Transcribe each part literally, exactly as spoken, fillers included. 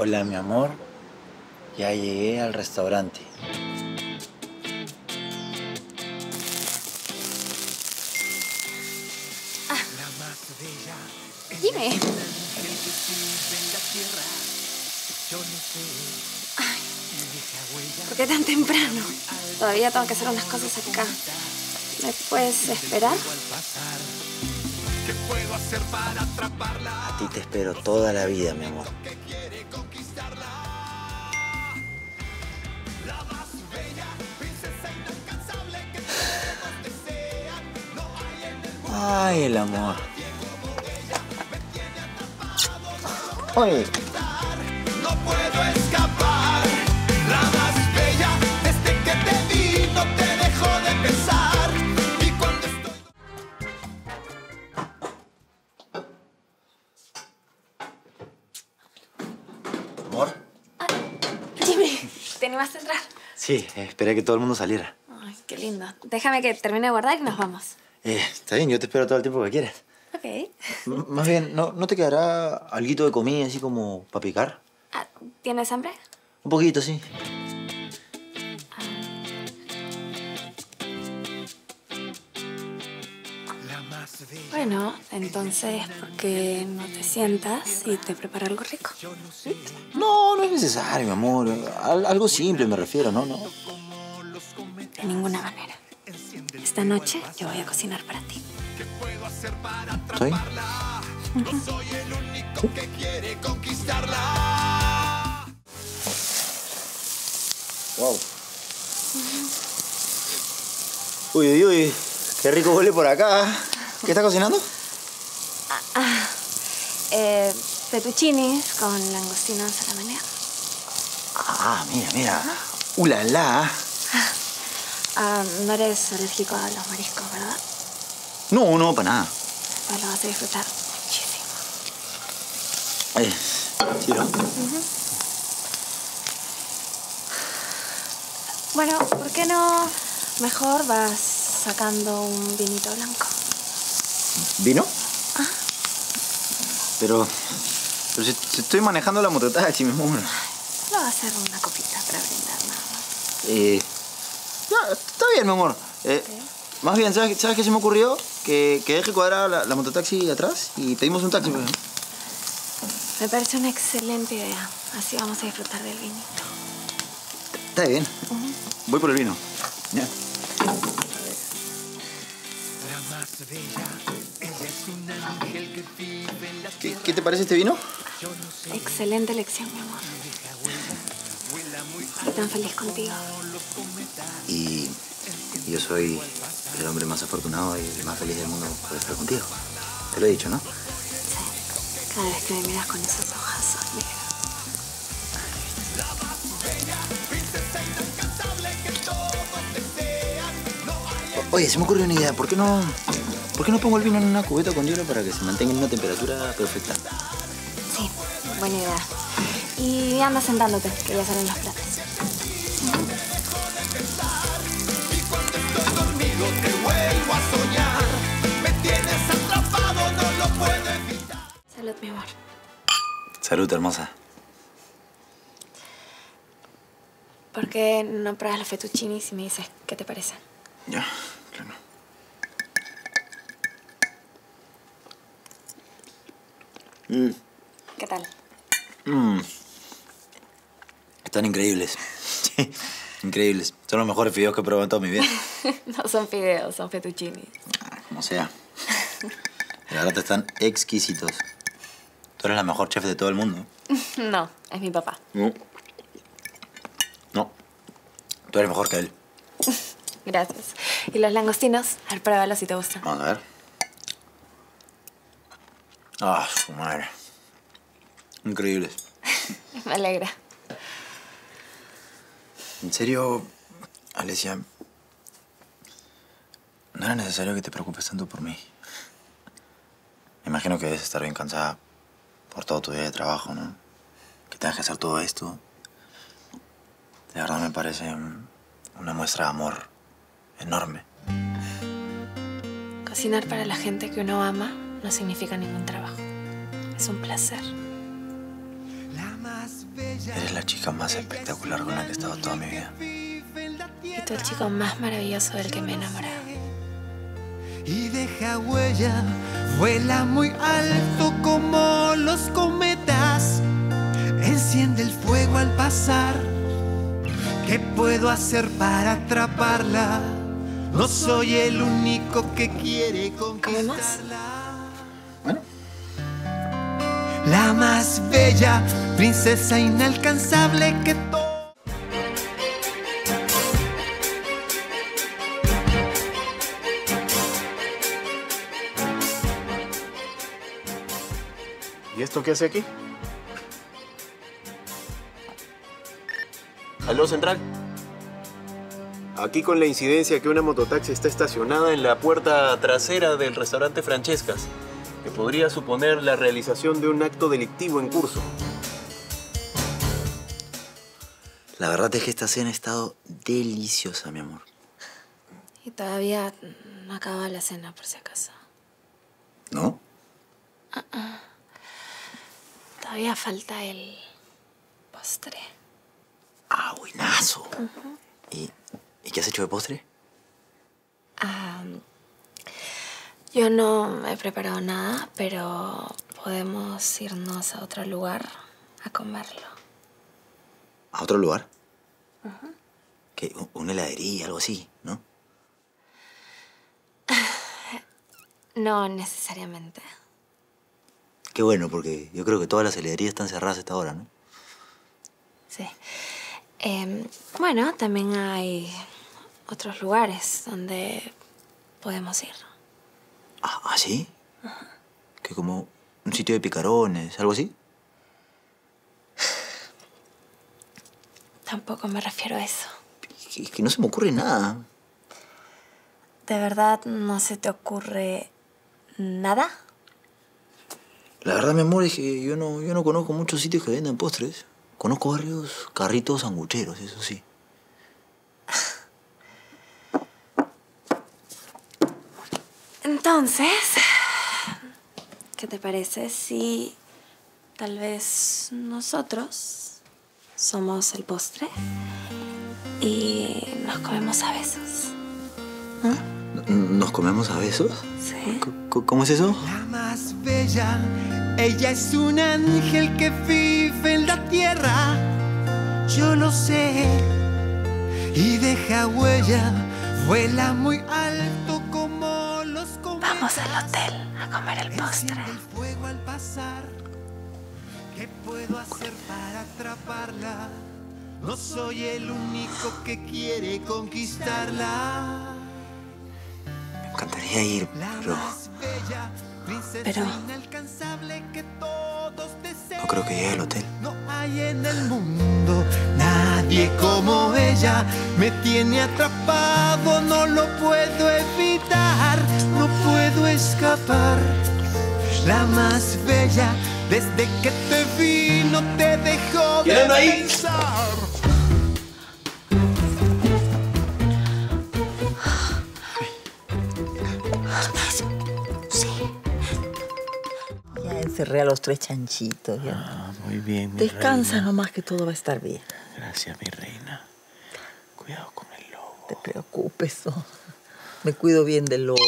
Hola, mi amor. Ya llegué al restaurante. Ah. Dime. Ay, ¿por qué tan temprano? Todavía tengo que hacer unas cosas acá. ¿Me puedes esperar? A ti te espero toda la vida, mi amor. Ay, el amor. Oye. No puedo escapar. La más bella, desde que te vi, no te dejo de pensar. Y cuando estoy... ¿Amor? Ah, Jimmy, ¿te animaste a entrar? Sí, esperé que todo el mundo saliera. Ay, qué lindo. Déjame que termine de guardar y nos vamos. Eh, está bien, yo te espero todo el tiempo que quieras. Ok. M más bien, ¿no, ¿no te quedará alguito de comida así como para picar? Ah, ¿tienes hambre? Un poquito, sí. Bueno, entonces, ¿por qué no te sientas y te preparo algo rico? No, no es necesario, mi amor. Al algo simple me refiero, ¿no? no. De ninguna manera. Esta noche yo voy a cocinar para ti. ¿Estoy? No soy el único que quiere conquistarla. Wow. Uy, uy, uy. Qué rico huele por acá. ¿Qué estás cocinando? Ah, ah, eh, fettuccinis con langostinos a la manera. Ah, mira, mira. ¡Uh, la, la! Ah, no eres alérgico a los mariscos, ¿verdad? No, no, para nada. Pues lo vas a disfrutar muchísimo. Eh, sí, ¿no? Uh-huh. Bueno, ¿por qué no mejor vas sacando un vinito blanco? ¿Vino? Ah. Pero... Pero si, si estoy manejando la mototaxi, mi amor. Solo va a ser una copita para brindar nada más. Eh... No, está bien, mi amor. Eh, Okay. Más bien, ¿sabes, ¿sabes qué se me ocurrió? Que, que deje cuadrada la, la mototaxi atrás y pedimos un taxi. Pues. Me parece una excelente idea. Así vamos a disfrutar del vinito. Está bien. Uh-huh. Voy por el vino. Ya. ¿Qué, ¿Qué te parece este vino? Excelente elección, mi amor. Estoy tan feliz contigo. Y yo soy el hombre más afortunado y el más feliz del mundo por estar contigo. Te lo he dicho, ¿no? Sí. Cada vez que me miras con esos ojazos negros. Oye, se me ocurrió una idea. ¿Por qué no, ¿por qué no pongo el vino en una cubeta con hielo para que se mantenga en una temperatura perfecta? Sí, buena idea. Y anda sentándote, que ya salen los platos. Salud, mi amor. Salud, hermosa. ¿Por qué no pruebas los fettuccinis y me dices qué te parece? Ya, claro. Mm. ¿Qué tal? Mm. Están increíbles. Sí, increíbles. Son los mejores fideos que he probado en toda mi vida. No son fideos, son fettuccinis. Ah, como sea. De verdad están exquisitos. Tú eres la mejor chef de todo el mundo. No, es mi papá. No. No. Tú eres mejor que él. Gracias. ¿Y los langostinos? A ver, pruébalos si te gustan. Vamos a ver. Ah, su madre. Increíbles. Me alegra. En serio, Alesia, no era necesario que te preocupes tanto por mí. Me imagino que debes estar bien cansada por todo tu día de trabajo, ¿no? Que tengas que hacer todo esto. De verdad me parece un, una muestra de amor enorme. Cocinar para la gente que uno ama no significa ningún trabajo. Es un placer. La más bella. Eres la chica más espectacular con la que he estado toda mi vida. Y tú el chico más maravilloso del que me he enamorado. Y deja huella, vuela muy alto como los cometas. Enciende el fuego al pasar. ¿Qué puedo hacer para atraparla? No soy el único que quiere conquistarla. Bueno. La más bella, princesa inalcanzable que todo. ¿Y esto qué hace aquí? ¿Aló, Central? Aquí con la incidencia que una mototaxi está estacionada en la puerta trasera del restaurante Francescas, que podría suponer la realización de un acto delictivo en curso. La verdad es que esta cena ha estado deliciosa, mi amor. Y todavía no acaba la cena, por si acaso. ¿No? Uh-uh. Todavía falta el postre. Ah, buenazo. Uh-huh. ¿Y, ¿Y qué has hecho de postre? Um, yo no he preparado nada, pero podemos irnos a otro lugar a comerlo. ¿A otro lugar? Uh-huh. ¿Qué? ¿Una heladería, algo así, no? No necesariamente. Qué bueno, porque yo creo que todas las heladerías están cerradas a esta hora, ¿no? Sí. Eh, bueno, también hay otros lugares donde podemos ir. ¿Ah, ¿ah sí? Uh-huh. ¿Que como un sitio de picarones, algo así? Tampoco me refiero a eso. Es que no se me ocurre nada. ¿De verdad no se te ocurre nada? La verdad, mi amor, es que yo no, yo no conozco muchos sitios que vendan postres. Conozco varios carritos sangucheros, eso sí. Entonces, ¿qué te parece si tal vez nosotros somos el postre y nos comemos a besos? ¿Ah? ¿Nos comemos a besos? Sí. ¿Cómo es eso? La más bella, ella es un ángel que vive en la tierra. Yo lo sé. Y deja huella, vuela muy alto como los cometas. Vamos al hotel a comer el postre. Enciende el fuego al pasar. ¿Qué puedo hacer para atraparla? No soy el único que quiere conquistarla. Me encantaría ir, pero... Pero... no creo que llegue al hotel. No hay en el mundo nadie como ella. Me tiene atrapado, no lo puedo evitar. No puedo escapar. La más bella, desde que te vi no te dejó de pensar. Encerré a los tres chanchitos. ¿Ya? Ah, muy bien, mi Descansa reina. nomás que todo va a estar bien. Gracias, mi reina. Cuidado con el lobo. No te preocupes, ¿no? Me cuido bien del lobo.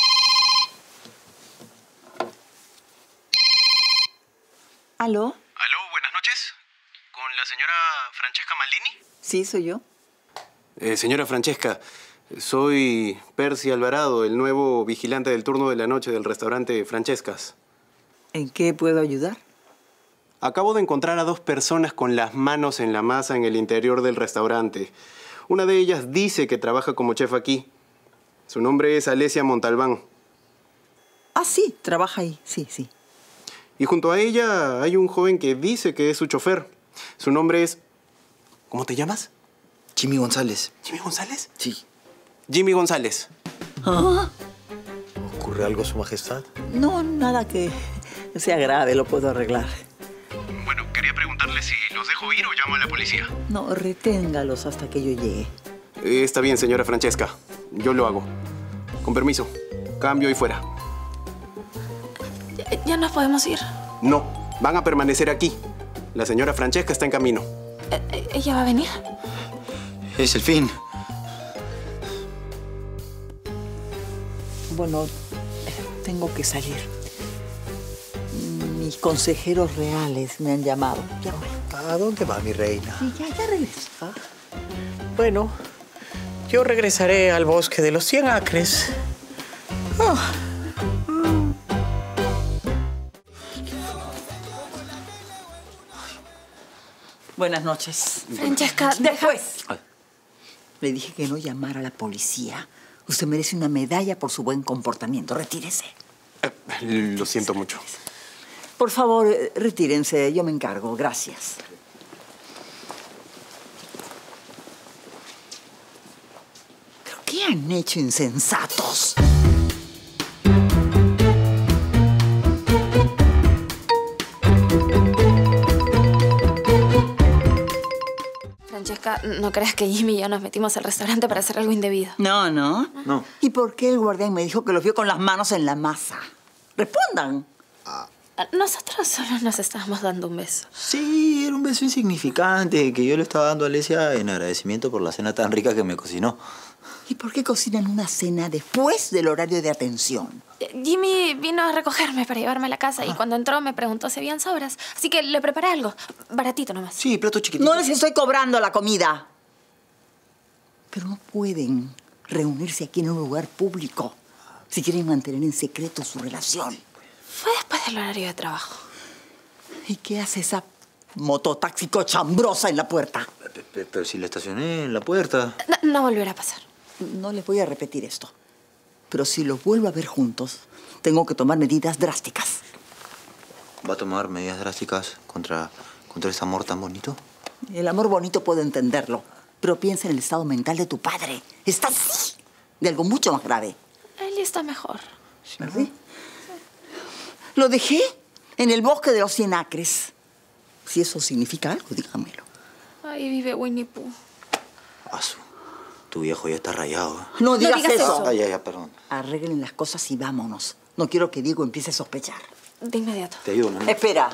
¿Aló? Aló, buenas noches. ¿Con la señora Francesca Maldini? Sí, soy yo. Eh, señora Francesca, soy Percy Alvarado, el nuevo vigilante del turno de la noche del restaurante Francescas. ¿En qué puedo ayudar? Acabo de encontrar a dos personas con las manos en la masa en el interior del restaurante. Una de ellas dice que trabaja como chef aquí. Su nombre es Alesia Montalbán. Ah, sí, trabaja ahí. Sí, sí. Y junto a ella hay un joven que dice que es su chofer. Su nombre es... ¿Cómo te llamas? Jimmy González. ¿Jimmy González? Sí. Jimmy González. ¿Ah? ¿Ocurre algo, Su Majestad? No, nada que sea grave, lo puedo arreglar. Bueno, quería preguntarle si los dejo ir o llamo a la policía. No, reténgalos hasta que yo llegue. Eh, está bien, señora Francesca. Yo lo hago. Con permiso. Cambio y fuera. Ya, ya nos podemos ir. No, van a permanecer aquí. La señora Francesca está en camino. Eh, ¿Ella va a venir? Es el fin. Bueno, tengo que salir. Mis consejeros reales me han llamado. Ya voy. ¿A dónde va, mi reina? Sí, ya, ya regreso. ¿Ah? Bueno, yo regresaré al bosque de los cien acres. Oh. Buenas noches. Francesca, deja... Después. Le dije que no llamara a la policía. Usted merece una medalla por su buen comportamiento. Retírese. Eh, lo siento mucho. Por favor, eh, retírense. Yo me encargo. Gracias. ¿Pero qué han hecho, insensatos? Francesca, no creas que Jimmy y yo nos metimos al restaurante para hacer algo indebido. No, no. No. ¿Y por qué el guardián me dijo que los vio con las manos en la masa? Respondan. Nosotros solo nos estábamos dando un beso. Sí, era un beso insignificante que yo le estaba dando a Alesia en agradecimiento por la cena tan rica que me cocinó. ¿Y por qué cocinan una cena después del horario de atención? Jimmy vino a recogerme para llevarme a la casa y cuando entró me preguntó si habían sobras. Así que le preparé algo, baratito nomás. Sí, plato chiquitito. No les estoy cobrando la comida. Pero no pueden reunirse aquí en un lugar público si quieren mantener en secreto su relación. Fue después del horario de trabajo. ¿Y qué hace esa mototaxi cochambrosa en la puerta? Pero, pero si la estacioné en la puerta. No, no volverá a pasar. No les voy a repetir esto. Pero si los vuelvo a ver juntos, tengo que tomar medidas drásticas. ¿Va a tomar medidas drásticas contra, contra ese amor tan bonito? El amor bonito puedo entenderlo, pero piensa en el estado mental de tu padre. Está así, de algo mucho más grave. Él está mejor. ¿Sí? Lo dejé en el bosque de los cien acres. Si eso significa algo, dígamelo. Ahí vive Winnie Pooh. Asu, tu viejo ya está rayado. ¿eh? No digas, digas eso. eso. Ay, ay, ay, perdón. Arreglen las cosas y vámonos. No quiero que Diego empiece a sospechar. De inmediato. Te ayudo, ¿no? Espera.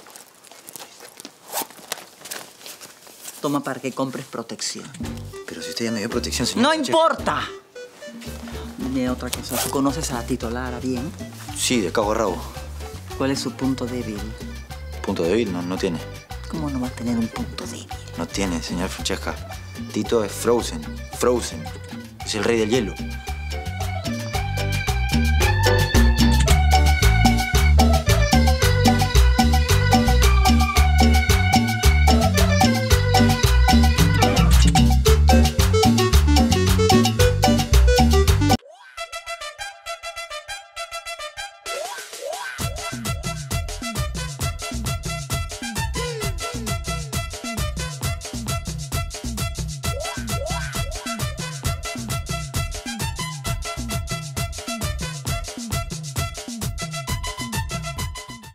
Toma para que compres protección. Pero si usted ya me dio protección, señor. ¡No Francesca. importa! Dime otra cosa. ¿Tú conoces a la Tito Lara bien? Sí, de cabo a rabo. ¿Cuál es su punto débil? Punto débil, no, no tiene. ¿Cómo no va a tener un punto débil? No tiene, señor Francesca. Tito es Frozen. Frozen. Es el rey del hielo.